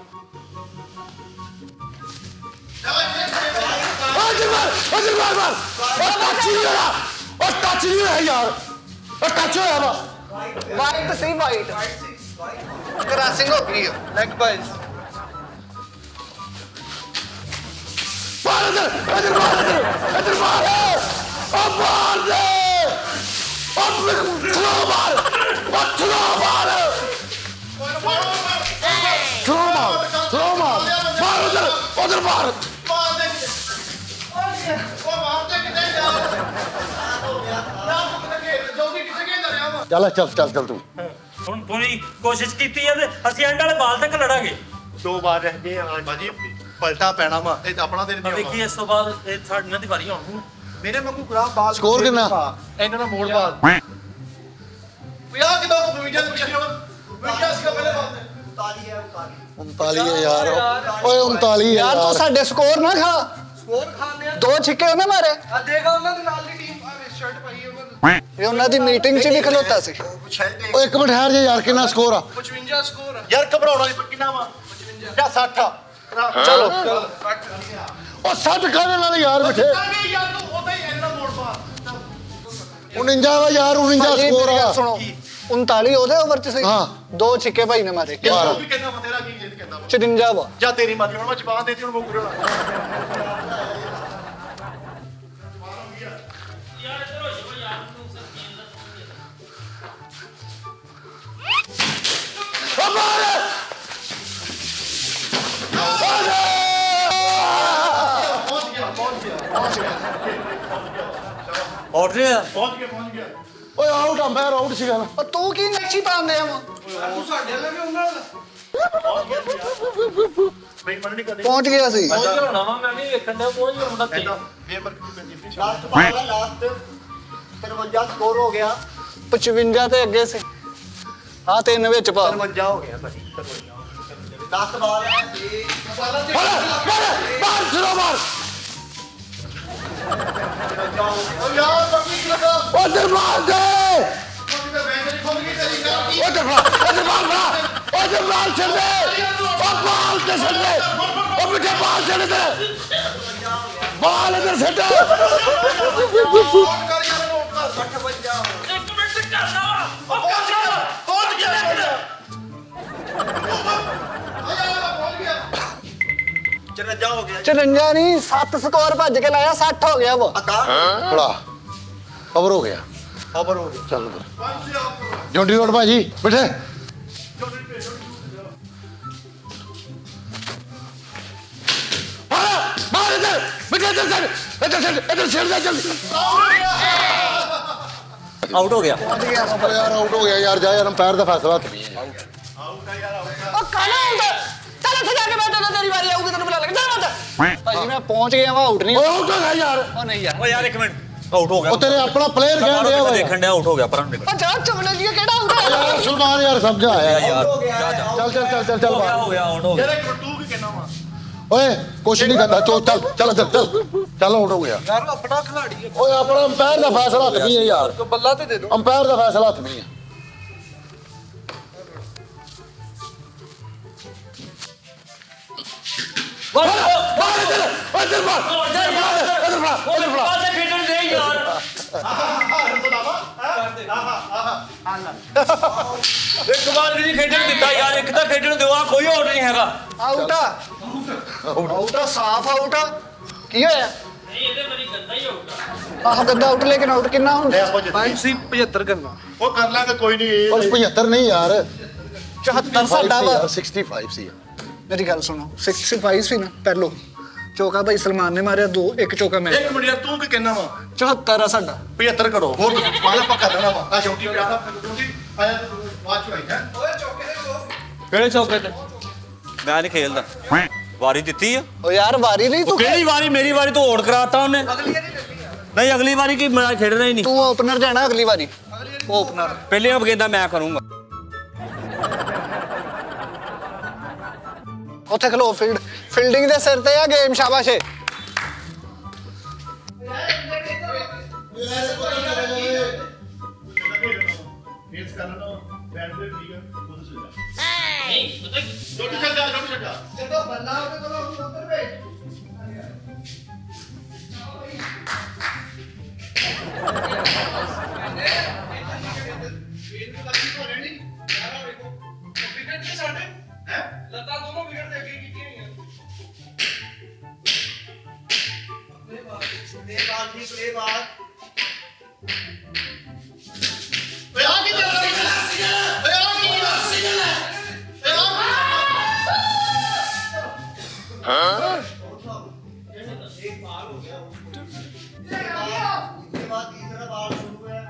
ਉਹ ਟੱਚ ਨਹੀਂ ਹੋਇਆ ਯਾਰ ਉਹ ਟੱਚ ਹੋਇਆ ਵਾ। वाइट सी वाइट क्रॉसिंग हो गई है। ਲੈਗ ਬਾਈਜ਼ ਇੱਧਰ ਮਾਰ ਉਹ ਮਾਰ ਦੇ ਉਹ ਥਰੋ ਮਾਰ ਉਧਰ ਮਾਰ ਚੱਲ ਤੂੰ ਹੁਣ ਪੂਰੀ ਕੋਸ਼ਿਸ਼ ਕੀਤੀ ਹੈ ਤੇ ਅਸੀਂ ਐਂਡ ਵਾਲੇ ਬਾਲ ਤੱਕ ਲੜਾਂਗੇ। 2 ਬਾਰ ਰਹਿ ਗਏ ਆ ਬਾਜੀ ਪਲਟਾ ਪੈਣਾ ਵਾ ਇਹ ਆਪਣਾ ਦਿਨ ਨਹੀਂ ਵੇਖੀ ਇਸ ਤੋਂ ਬਾਅਦ ਇਹ ਸਾਡੇ ਨਾਲ ਦੀ ਵਾਰੀ ਆਉਣੀ ਮੇਰੇ ਵਾਂਗੂ ਗੁਲਾਮ ਬਾਲ ਸਕੋਰ ਕਿੰਨਾ? ਇਹਨਾਂ ਦਾ ਮੋੜ ਬਾਅਦ 50 ਕਿਲੋ 52 ਦੇ ਪਿੱਛੇ 52 ਸੀਗਾ ਪਹਿਲੇ ਬਾਅਦ 39 ਹੈ ਯਾਰ ਓਏ 39 ਯਾਰ ਤੂੰ ਸਾਡੇ ਸਕੋਰ ਨਾ ਖਾ ਸਕੋਰ ਖਾਣੇ ਆ 2 ਛਿੱਕੇ ਉਹਨੇ ਮਾਰੇ ਆ ਦੇਖਾ ਉਹਨਾਂ ਦੇ ਨਾਲ ਦੀ ਟੀਮ ਆ ਸ਼ਰਟ ਪਾਈ ਉਹਨਾਂ ਨੇ ਇਹ ਉਹਨਾਂ ਦੀ ਮੀਟਿੰਗ 'ਚ ਵੀ ਖਲੋਤਾ ਸੀ ਓਏ ਇੱਕ ਮਿੰਟ ਠਹਿਰ ਜਾ ਯਾਰ ਕਿੰਨਾ ਸਕੋਰ ਆ 55 ਸਕੋਰ ਆ ਯਾਰ ਘਬਰਾਉਣਾ ਨਹੀਂ ਕਿੰਨਾ ਵਾ 55 ਜਾਂ 60 ਚਲੋ ਉਹ 60 ਖਾਣੇ ਨਾਲ ਯਾਰ ਬਿਠੇ ਯਾਰ ਤੂੰ ਉਦਾਂ ਹੀ ਇਹਨਾਂ ਮੋੜ ਪਾ 49 ਵਾ ਯਾਰ 49 ਭਾਜੀ, ਸਕੋਰ ਮੇਰੀ ਆ ਗੱਲ ਸੁਣੋ 39 ਉਹਦੇ ਓਵਰ 'ਚ ਸੀ ਹਾਂ। 2 ਛਿੱਕੇ ਭਾਈ ਨੇ ਮਾਰੇ ਕਿੰਨਾ ਵੀ ਕਹਿੰਦਾ ਵਾ ਤੇਰਾ ਕੀ ਜਿੱਤ ਕਹਿੰਦਾ ਵਾ 54 ਵਾ ਜਾਂ ਤੇਰੀ ਮਰਜ਼ੀ ਹੁਣ ਮੈਂ ਜ਼ਬਾਨ ਦੇਤੀ ਹੁਣ ਮੁੱਕ ਰਿਹਾ ਆਊਟ ਨਹੀਂ ਆ ਪਹੁੰਚ ਗਿਆ ਓਏ ਆਊਟ ਅੰਪਾਇਰ ਆਊਟ ਸੀਗਾ ਨਾ ਉਹ ਤੂੰ ਕੀ ਨੱਚੀ ਪਾਉਂਦੇ ਆ ਤੂੰ ਸਾਡੇ ਨਾਲ ਵੀ ਉਹਨਾਂ ਨਾਲ ਬਈ ਮਨ ਨਹੀਂ ਕਰਨੀ ਪਹੁੰਚ ਗਿਆ ਸੀ ਪਹੁੰਚ ਹੋਣਾ ਵਾ ਮੈਂ ਵੀ ਵੇਖਣ ਦਾ ਪਹੁੰਚ ਹੁੰਦਾ ਤੇ ਵੇਬਰ ਕੀ ਪੈਂਦੀ ਆਪਣੀ ਲਾਸਟ ਬਾਲ ਆ ਲਾਸਟ 53 ਸਕੋਰ ਹੋ ਗਿਆ 55 ਤੇ ਅੱਗੇ ਸੀ ਹਾਂ 3 ਵਿੱਚ ਪਾ 53 ਹੋ ਗਿਆ ਭਾਜੀ 10 ਬਾਲ ਹੈ ਬਾਹਰ ਸਿਰੋਂ ਬਾਹਰ ਯਾਰ ਬੱਕੀ ਲਗਾ ਉਧਰ ਮਾਰ ਦੇ ਉਹਦੀ ਤਾਂ ਬੈਂਚ ਨਹੀਂ ਖੁੱਲ ਗਈ ਤੇਰੀ ਗੱਲ ਕੀ ਉਧਰ ਮਾਰ ਉਧਰ ਬਾਲ ਛੱਡ ਦੇ ਉਹ ਬਾਲ ਤੇ ਛੱਡ ਦੇ ਉਹ ਮਿੱਠੇ ਬਾਲ ਛੱਡ ਦੇ ਬਾਲ ਇਧਰ ਛੱਡ ਨੋਟ ਕਰ ਯਾਰ ਨੋਟ ਕਰ 58 ਇੱਕ ਮਿੰਟ ਕਰਨਾ ਵਾ ਉਹ ਪਹੁੰਚ ਗਿਆ ਚਰਜਾ ਹੋ ਗਿਆ 54 ਨਹੀਂ 7 ਸਕੋਰ ਭੱਜ ਕੇ ਲਾਇਆ 60 ਹੋ ਗਿਆ ਵਾ ਬੜਾ ਕਵਰ ਹੋ ਗਿਆ ਖਬਰ ਹੋ ਗਈ ਚੱਲ ਜੌਂਡੀ ਰੋਡ ਭਾਜੀ ਬਿਠੇ ਬਾਹਰ ਇਧਰ ਬਿਠੇ ਇਧਰ ਛੱਡ ਜਲਦੀ ਆਊਟ ਹੋ ਗਿਆ ਯਾਰ ਆਊਟ ਹੋ ਗਿਆ ਯਾਰ ਜਾ ਯਾਰ ਅੰਪਾਇਰ ਦਾ ਫੈਸਲਾ ਹੱਥ ਨਹੀਂ ਹੈ ਉਹ ਕਾਲਾ ਹੁੰਦਾ ਚੱਲ ਇੱਥੇ ਜਾ ਕੇ ਬੈਠ ਨਾ ਤੇਰੀ ਵਾਰੀ ਆਊਗੀ ਤੈਨੂੰ ਬੁਲਾ ਲੈਂਦਾ ਚੱਲ ਭਾਜੀ ਮੈਂ ਪਹੁੰਚ ਗਿਆ ਵਾ ਆਊਟ ਨਹੀਂ ਓਏ ਆਊਟ ਹੋ ਗਿਆ ਯਾਰ ਉਹ ਨਹੀਂ ਯਾਰ ਓ ਯਾਰ ਇੱਕ ਮਿੰਟ ਆਊਟ ਹੋ ਗਿਆ ਉਹ ਤੇਰੇ ਆਪਣਾ ਪਲੇਅਰ ਕਹਿਣ ਡਿਆ ਵਾ ਦੇਖਣ ਡਿਆ ਆਊਟ ਹੋ ਗਿਆ ਪਰ ਉਹ ਜਾ ਚਮਲੇ ਲਈ ਕਿਹੜਾ ਆਊਟ ਹੈ ਯਾਰ ਸੁਲਤਾਨ ਯਾਰ ਸਮਝਾ ਆਇਆ ਯਾਰ ਚੱਲ ਹੋ ਗਿਆ ਹੋ ਗਿਆ ਆਊਟ ਹੋ ਗਿਆ ਯਾਰ ਇੱਕ ਤੂੰ ਕੀ ਕਹਿਣਾ ਵਾ ਓਏ ਕੁਛ ਨਹੀਂ ਕਰਦਾ ਚੱਲ ਆਊਟ ਹੋ ਗਿਆ ਯਾਰ ਆਪਣਾ ਖਿਲਾੜੀ ਹੈ ਓਏ ਆਪਣਾ ਅੰਪਾਇਰ ਦਾ ਫੈਸਲਾ ਹੱਥ ਨਹੀਂ ਹੈ ਯਾਰ ਤੂੰ ਬੱਲਾ ਤੇ ਦੇ ਦੋ ਅੰਪਾਇਰ ਦਾ ਫੈਸਲਾ ਹੱਥ ਨਹੀਂ ਹੈ ਪਾਸੇ ਖੇਡਣ ਦੇ ਯਾਰ ਇੱਕ ਵਾਰ ਵੀ ਨਹੀਂ ਖੇਡਣ ਦਿੱਤਾ ਯਾਰ ਇੱਕ ਤਾਂ ਖੇਡਣ ਦਿਓ ਆ ਕੋਈ ਆਊਟ ਨਹੀਂ ਹੈਗਾ ਆਊਟ ਆ ਆਊਟ ਆ ਸਾਫ ਆਊਟ ਆ ਕੀ ਹੋਇਆ ਨਹੀਂ ਇਹਦੇ ਮੇਰੀ ਗੰਦਾ ਹੀ ਆਊਟ ਆਹ ਗੰਦਾ ਆਊਟ ਲੇਕਿਨ ਆਊਟ ਕਿੰਨਾ ਹੁੰਦਾ ਪੁਆਇੰਟ ਸੀ 75 ਕਰਨਾ ਉਹ ਕਰ ਲਾਂਗੇ ਕੋਈ ਨਹੀਂ ਉਹ 75 ਨਹੀਂ ਯਾਰ 74 ਸਾਡਾ ਵਾ 65 ਸੀ ਮੇਰੀ ਗੱਲ ਸੁਣੋ 65 ਸੀ ਨਾ ਪਹਿਲੋ ਚੌਕਾ ਭਾਈ ਸਲਮਾਨ ਨੇ ਮਾਰਿਆ 2 ਇੱਕ ਚੌਕਾ ਮੈਂ ਇੱਕ ਮਿੰਟ ਯਾਰ ਤੂੰ ਕੀ ਕਹਿਣਾ ਵਾ 74 ਆ ਸਾਡਾ 75 ਕਰੋ ਹੋਰ ਮਾਲਾ ਪੱਕਾ ਦੇਣਾ ਵਾ ਆ ਛੋਟੀ ਪਿਆਰਾ ਛੋਟੀ ਆਇਆ ਬਾਅਦ ਚ ਆਈ ਹੈ ਕਿਹੜੇ ਚੌਕੇ ਤੇ ਮੈਂ ਨਹੀਂ ਖੇਲਦਾ ਵਾਰੀ ਦਿੱਤੀ ਆ ਓ ਯਾਰ ਵਾਰੀ ਨਹੀਂ ਤੂੰ ਕਿਹੜੀ ਵਾਰੀ ਮੇਰੀ ਵਾਰੀ ਤੂੰ ਆਊਟ ਕਰਾਤਾ ਉਹਨੇ ਨਹੀਂ ਅਗਲੀ ਵਾਰੀ ਕੀ ਮੈਂ ਖੇਡਣਾ ਹੀ ਨਹੀਂ ਤੂੰ ਓਪਨਰ ਜਾਣਾ ਅਗਲੀ ਵਾਰੀ ਓਪਨਰ ਪਹਿਲੇ ਆਪ ਕਹਿੰਦਾ ਮੈਂ ਕਰੂੰਗਾ ਉੱਥੇ ਖਲੋ ਫੀਲਡਿੰਗ ਦੇ ਸਿਰ ਤੇ ਆ ਗੇਮ ਸ਼ਾਬਾਸ਼ ਫੇਸ ਕਰ ਲਓ ਬੈਟ ਤੇ ਠੀਕ ਹੈ ਉਹਦੇ ਸੇ ਜਾ ਨਹੀਂ ਪਤਾ ਕੀ ਛੋਟੀ ਛੱਡ ਜਾ ਜਦੋਂ ਬੱਲਾ ਉਹਦੇ ਕੋਲ ਉੱਧਰ ਵੇਚ ਲੱਤਾਂ ਦੋਨੋਂ ਵਿਕਟ ਦੇ ਅੱਗੇ ਕੀਤੀਆਂ ਹੋਈਆਂ ਪਲੇ ਬਾਲ ਓਏ ਆ ਕੀ ਚੱਲ ਰਿਹਾ ਓਏ ਆ ਕੀ उसके बाद तीसरा बाल शुरू है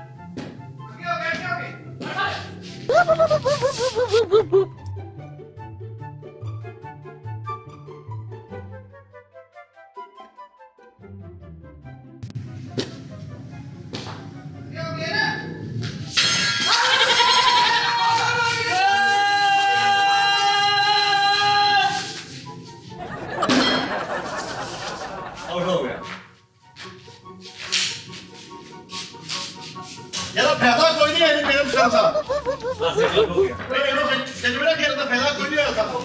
ਜਜਬੜਾ ਖੇਡ ਦਾ ਫਾਇਦਾ ਕੋਈ ਨਹੀਂ ਹੋਇਆ ਸਾਨੂੰ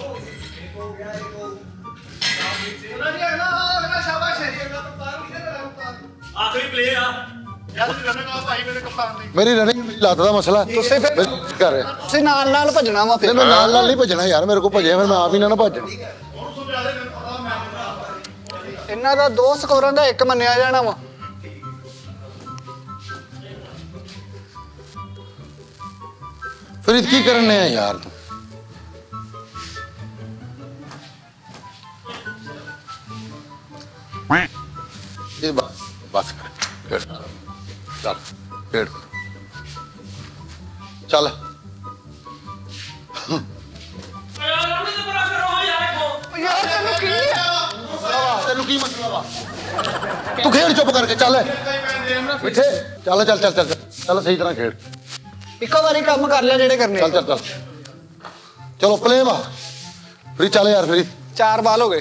ਆਖਰੀ ਪਲੇ ਆ ਯਾਰ ਰਨਿੰਗ ਆ ਭਾਈ ਮੇਰੇ ਕਪਤਾਨ ਦੀ ਮੇਰੀ ਰਨਿੰਗ ਮੇਰੀ ਲੱਤ ਦਾ ਮਸਲਾ ਤੁਸੀਂ ਫਿਰ ਕਰ ਰਿਹਾ ਤੁਸੀਂ ਨਾਲ ਭੱਜਣਾ ਵਾ ਫਿਰ ਮੈਂ ਨਾਲ ਨਹੀਂ ਭੱਜਣਾ ਯਾਰ ਮੇਰੇ ਕੋਲ ਭੱਜਿਆ ਫਿਰ ਮੈਂ ਆਪ ਹੀ ਨਾ ਭੱਜਣਾ ਇਹਨਾਂ ਦਾ 2 ਸਕੋਰਾਂ ਦਾ 1 ਮੰਨਿਆ ਜਾਣਾ ਵਾ ਫਿਰ ਕੀ ਕਰਨੇ ਆ ਯਾਰ ਤੂੰ ਇਹ ਬਸ ਕਰ ਚੱਲ ਖੇਡ ਚੱਲ ਤੈਨੂੰ ਕੀ ਮਤਲਬ ਆ ਤੂੰ ਖੇਡ ਚੁੱਪ ਕਰਕੇ ਚੱਲ ਮਿੱਠੇ ਚੱਲ ਚੱਲ ਚੱਲ ਚੱਲ ਚੱਲ ਸਹੀ ਤਰ੍ਹਾਂ ਖੇਡ ਇੱਕੋ ਵਾਰੀ ਕੰਮ ਕਰ ਲਿਆ ਜਿਹੜੇ ਕਰਨੇ ਚੱਲ ਚੱਲ ਚੱਲ ਚਲੋ ਪਲੇ ਵਾ ਫਰੀ ਚੱਲ ਯਾਰ ਫਰੀ 4 ਬਾਲ ਹੋ ਗਏ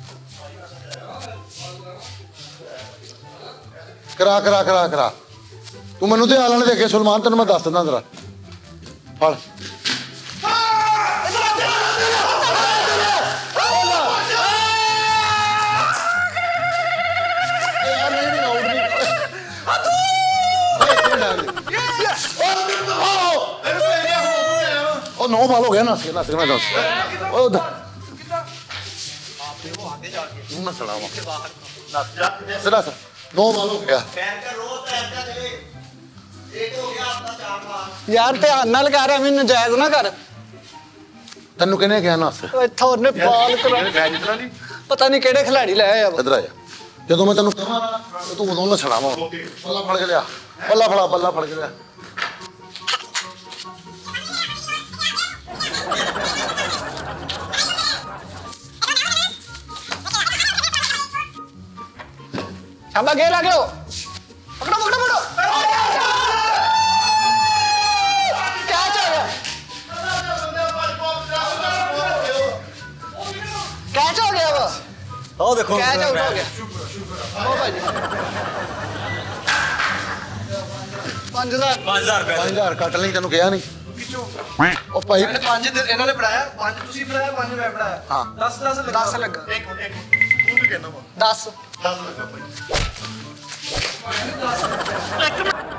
ਕਰਾ ਕਰਾ ਕਰਾ ਕਰਾ ਤੂੰ ਮੈਨੂੰ ਤੇ ਆਲਣ ਦੇ ਕੇ ਸੁਲਮਾਨ ਤੈਨੂੰ ਮੈਂ ਦੱਸ ਦਿੰਦਾ ਜਰਾ ਫੜ ਉਹ 9 ਬਾਲ ਹੋ ਗਿਆ ਨਾ ਨਸ ਮੈਂ ਦੱਸ ਉਹ ਨਾ ਸਲਾਮ ਸਦਾ ਸਰ 9 ਬਾਲ ਹੋ ਗਿਆ ਯਾਰ ਧਿਆਨ ਨਾਲ ਕਰ ਐਵੇਂ ਨਜਾਇਜ਼ ਨਾ ਕਰ ਤੈਨੂੰ ਕਿਹਨੇ ਕਿਹਾ ਨਸ ਇੱਥੋਂ ਉਹਨੇ ਬਾਲ ਪਤਾ ਨਹੀਂ ਕਿਹੜੇ ਖਿਡਾਰੀ ਲੈ ਆਇਆ ਵਾ ਇਧਰ ਆ ਜਾ ਜਦੋਂ ਮੈਂ ਤੈਨੂੰ ਕਹਾਂ ਤੂੰ ਉਦੋਂ ਨਸਣਾ ਵਾ ਬੱਲਾ ਫੜ ਕੇ ਲਿਆ ਬੱਲਾ ਫੜ ਕੇ ਲਿਆ शाबा खेल आगे पकड़ो पकड़ो पकड़ो कैच हो गया कैच हो गया वो ਉਹ ਦੇਖੋ कैच आउट हो गया ओ भाई 5000 5000 ਰੁਪਏ 5000 ਕੱਟ ਲਈ ਤੈਨੂੰ ਕਿਹਾ ਨਹੀਂ ਉਹ ਭਾਈ 5 ਇਹਨਾਂ ਨੇ ਪੜਾਇਆ 5 ਤੁਸੀਂ ਪੜਾਇਆ 5 ਮੈਂ ਪੜਾਇਆ ਹਾਂ 10 ਲੱਗਾ ਇੱਕ ਤੂੰ ਵੀ ਕਹਿਣਾ ਵਾ 10 10 ਲੱਗਾ ਭਾਈ